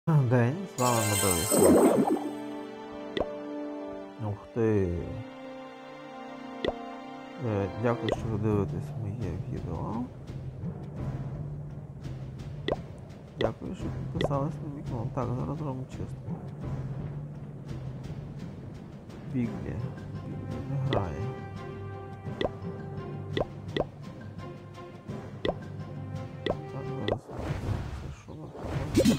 День, з вами Медовий Хлопчик. Ух ти. Дякую, що ви дивитесь моє відео. Дякую, що підписались на мій канал. Так, зараз зробимо чистку. Біглі не грає. Так, зараз це що ви поставити.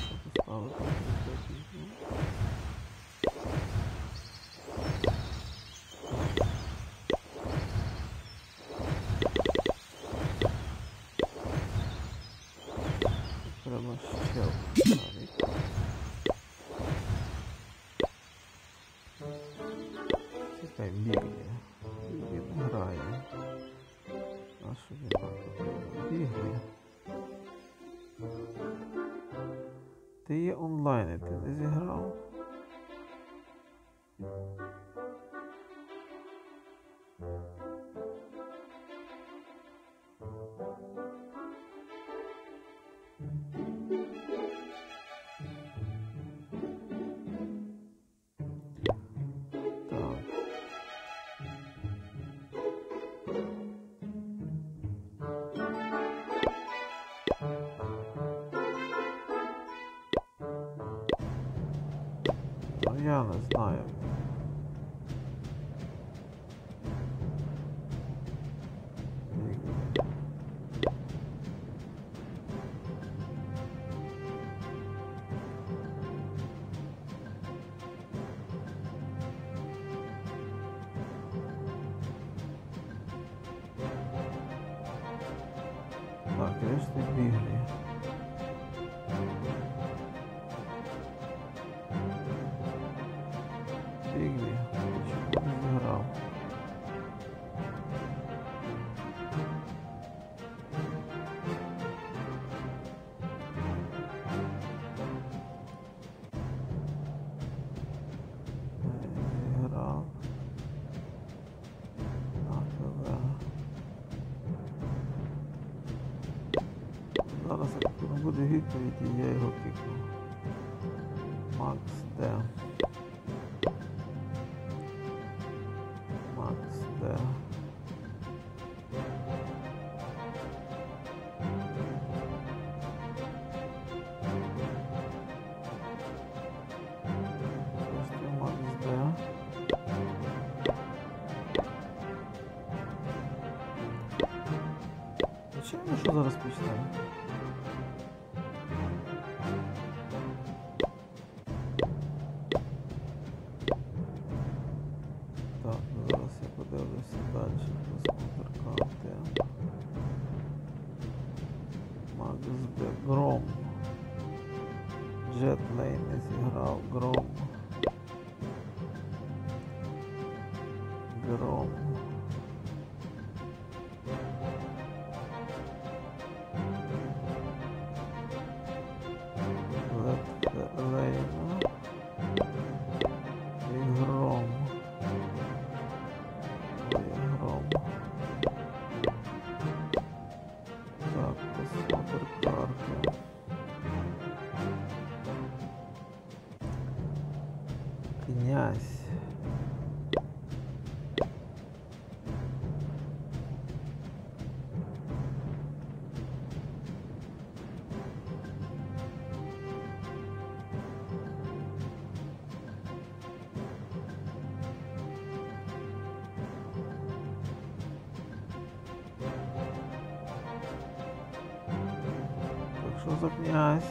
Треба ще навіть. Чекай, Біглі. Біглі не грає. А що він так потрібно? Біглі. Ти є онлайн, ти не зіграв? Я не знаю. Так, я ж ти Біглі. Біглі, чому не зіграв? Зіграв. Зараз, як буде відповідь, я його кикну. Макс Д. Макс Д. Просто Макс Д. Звичайно, що зараз почнемо? Так, зараз я подивлюся далі просмотр карти. Макс Д. Гром. Джет Лейн не зіграв. Гром. Гром. Лейна. І Гром. Гром. Так, просмотр карти. Князь. Так, що за князь?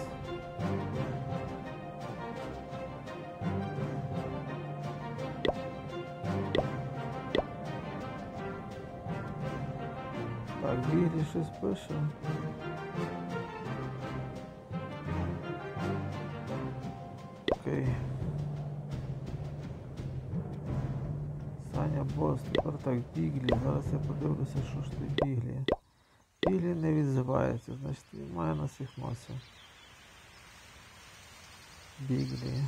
Так, Біглі щось пише. Окей. Саня Бос, тепер так, Біглі. Зараз я подивлюся, що ж ти Біглі. Біглі не відзивається, значить він має на всіх носі. Біглі.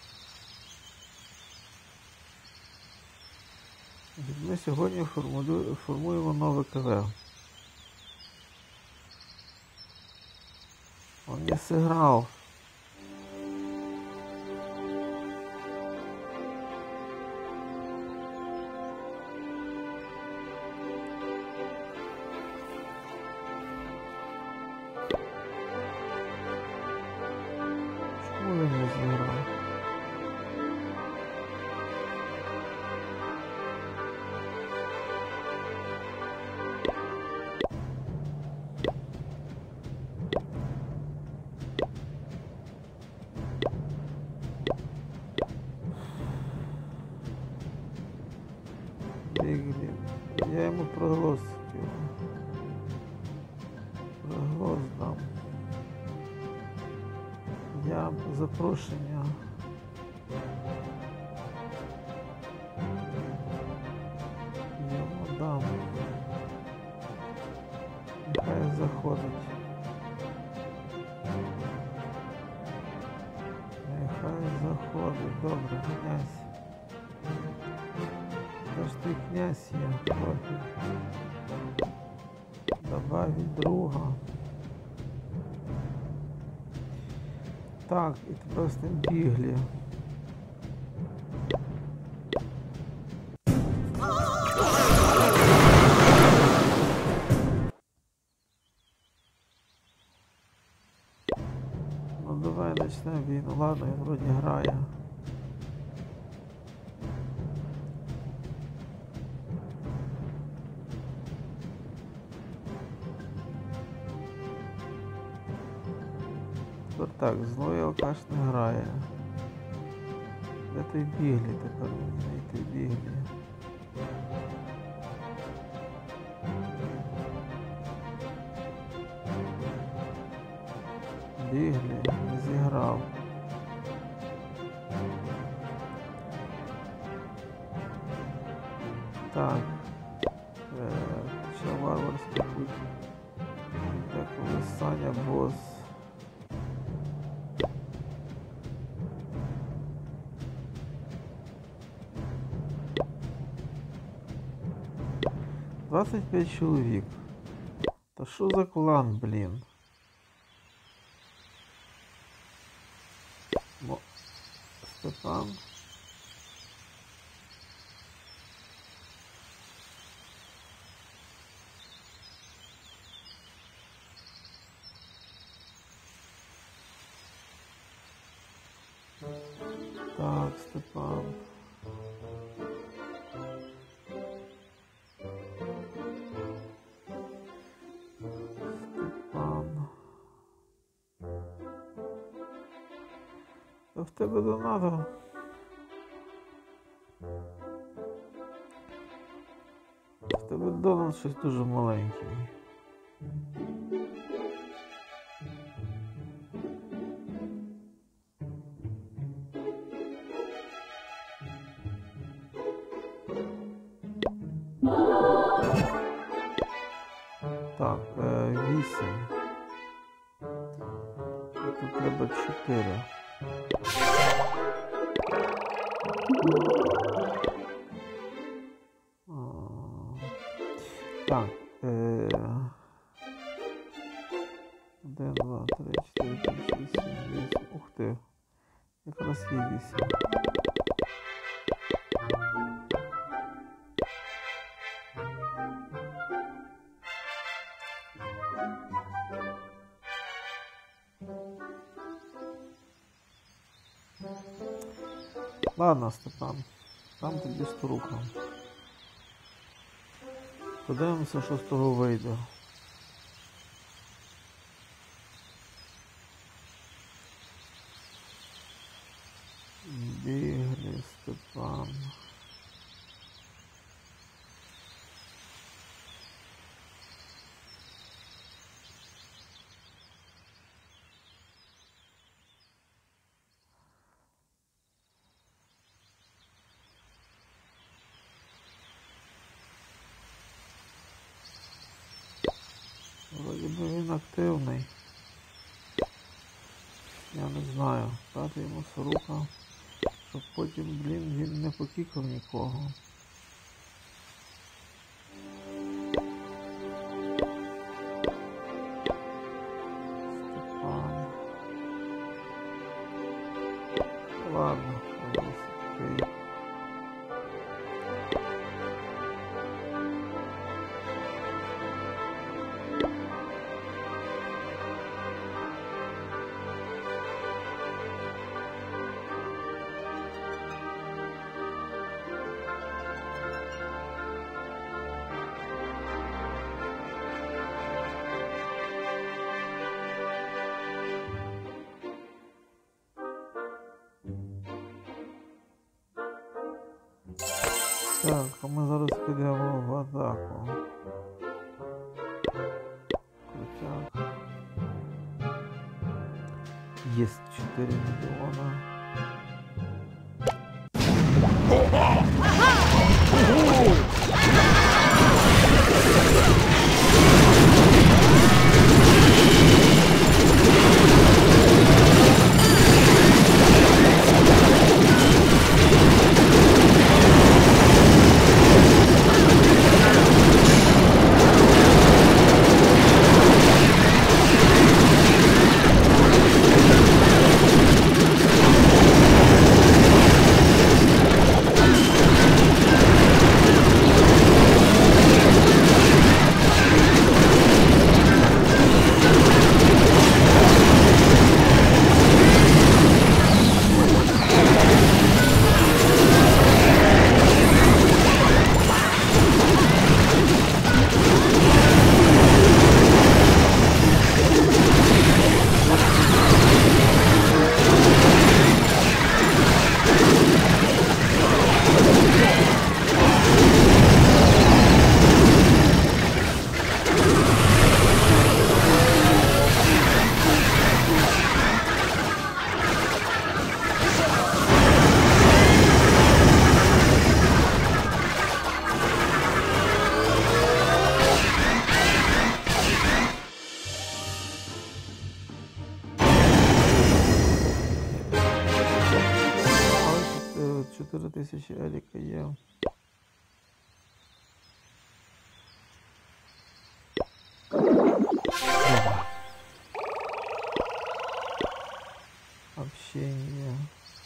Ми сьогодні формуємо нове КВ. Он не сыграл. Ніколи не зіграв. Біглі. Я йому проголос хотів. Проголос дам. Я запрошення. Йому дам. Нехай заходить. Нехай заходить. Добре, князь. Та ж ти князь є, трохи. Добавить друга. Так, і тепер з тим біглі. Ну давай почнемо війну. Ладно, він вроді грає. Так, злой алкаш не грає. Де той біглі тепер мені знайти біглі? Біглі не зіграв. Так. Ще варварський путь. Так, коли Саня босс. «25 чоловік. Та що за клан, блін? Степан. Так, Степан. В тебе донато. В тебе донат щось дуже маленький. Так, 8. Тут треба 4. Так, 1, 2, 3, 4, 5, 6, 7, 8. Ух ти, якраз є 8. Ладно, Степан, там тобі 100 рука. Подивимося, що з того вийде. Біглі, Степан. Вроді би він активний. Я не знаю. Дати йому Сорока, щоб потім, блін, він не покікав нікого. Степан. Ладно, окей. Так, а ми зараз підемо в атаку. Крутяк. Есть 4 миллиона. Але 4000 еліка є. Общение.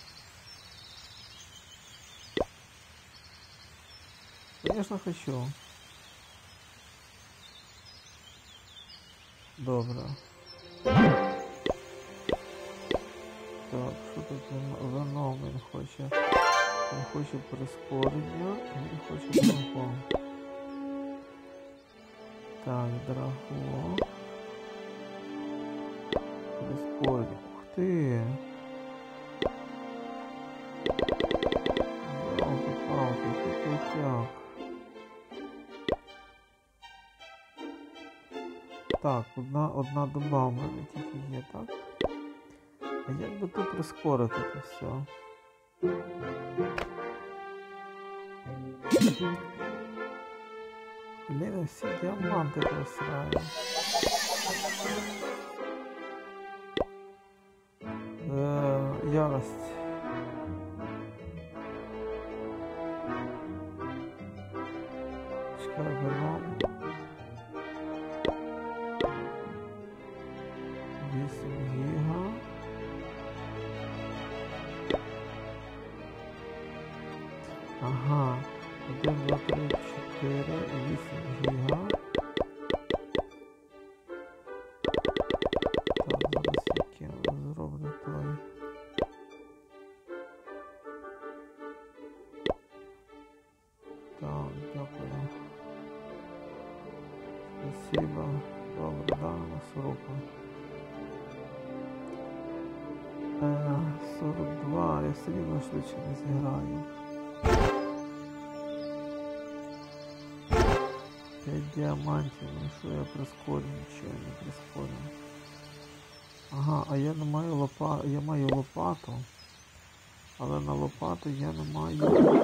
Конечно, хочу. Добре. Так, що тут вино він хоче? Він хоче прискорення, він хоче драго. Так, драго. Прискорення. Ух ти! Ялки-палки, який крутяк. Так, одна доба в мене тільки є, так? А як би тут прискорити це все? Блін, всі діаманти просраю. Ярость. Чекай, вино. 8 гіга. Ага. 1, 2, 3, 4, 8 гіга. Так, зараз яке зроблю той. Так, дякую. Спасибо. Добре, да, на 40. 42, я все рівно швидше не зіграю. 5 діамантів, ну що я прискорю, нічого не прискорю. Ага, а я не маю лопату, я маю лопату, але на лопату я не маю.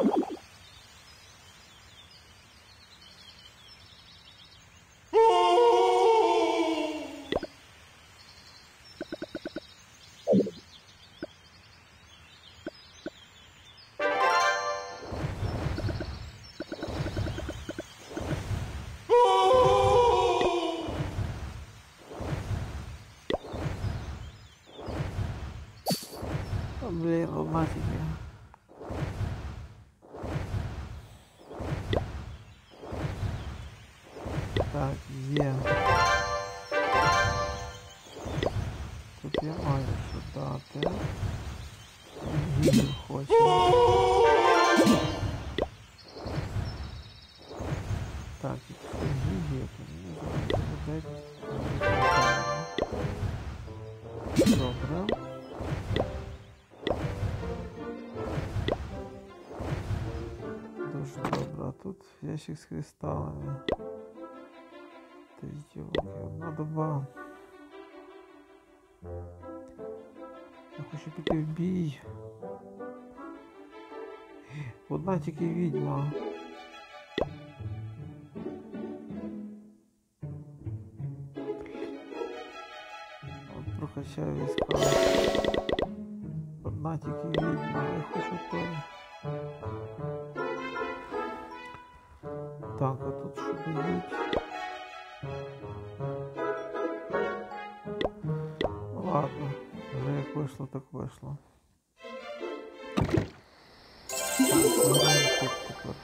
Блин, одна тебе. Так, є. Тут я маю що дати. Гігель хоче. Так, якщо гігель, то мені зараз буде. Добре. Дуже добре. тут ящик с кристаллами. Ты ёлки, одна доба. Я хочу піти в бій. Одна тільки відьма. От прокачаю війська. Одна тільки відьма, я хочу той. Так, а тут що дають? Ну ладно, вже як вийшло, так вийшло. Граємо тут тепер.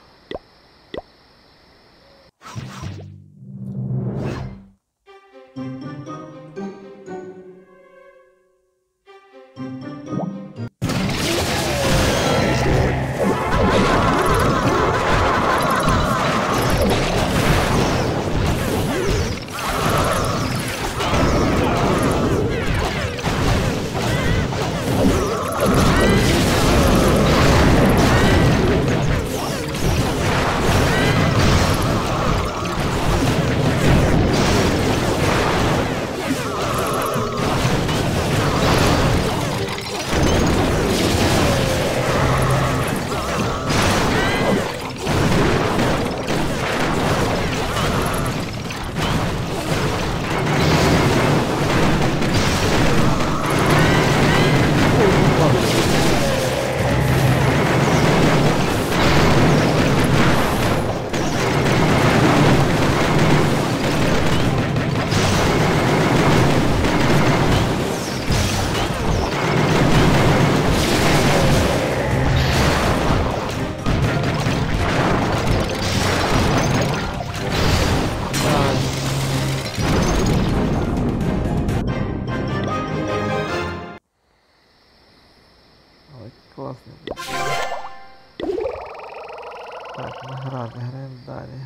Класно. Так, награди, граємо далі.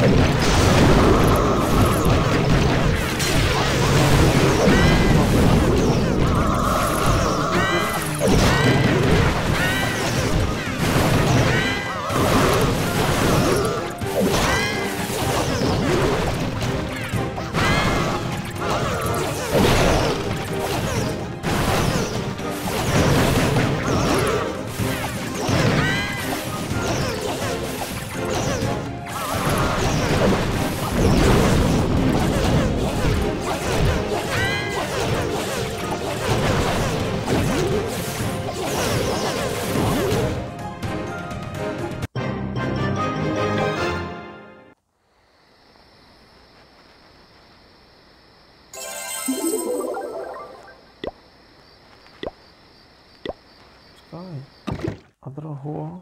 А дорого.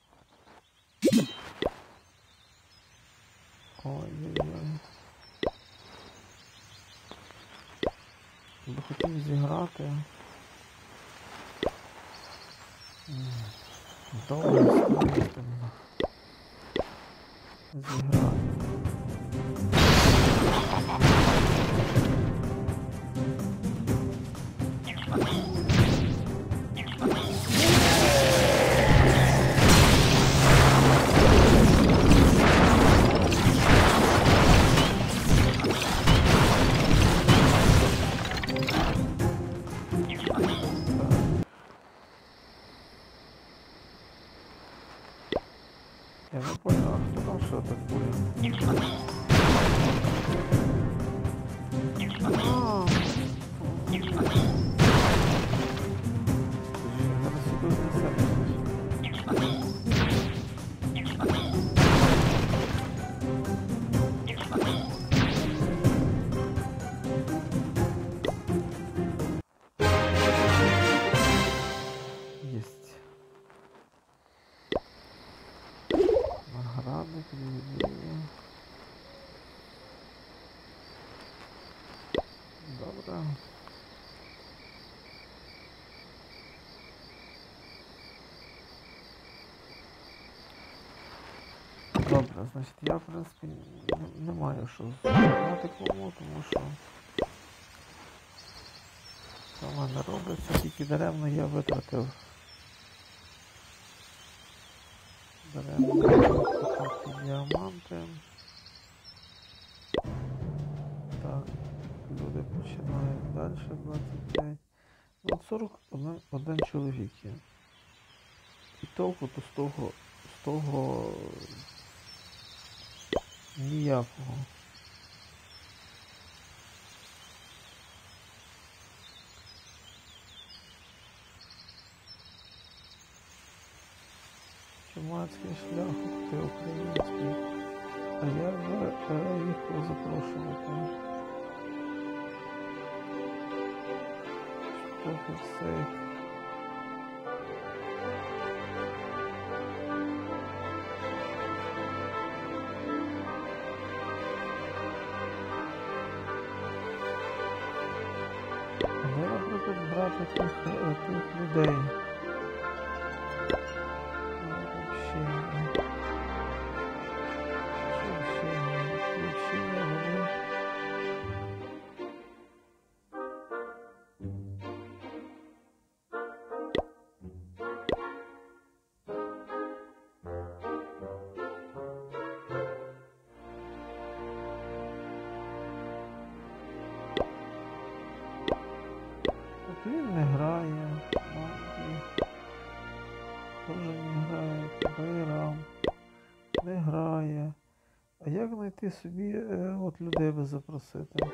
Ой-ой-ой. Би хотів зіграти. Добре, стримно. Зіграти. Я не понял, а хто там що атакує? Есть. Наградник, відділення. Добре. Добре, значить я в принципі не маю що знати кому, тому що це в мене робиться, тільки даремно я витратив. Даремно діаманти. Так, люди починають далі, 25. Ну, 41 чоловік є. І толку то з того ніякого. Чумацький шлях, ти український. А як би їх запрошувати? Поки все. Де, наприклад, брати тих людей? Він не грає, теж не грає, Байрам не грає. А як знайти собі от людей би запросити?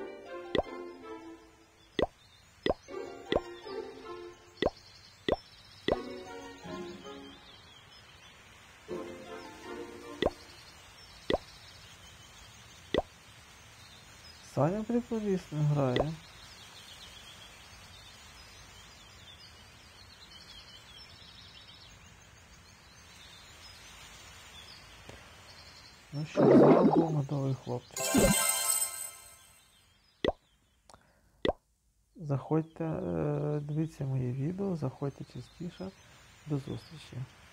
Саня приколіст не грає. Ну що, знову молодий хлопчик. Заходьте, дивіться моє відео, заходьте частіше. До зустрічі.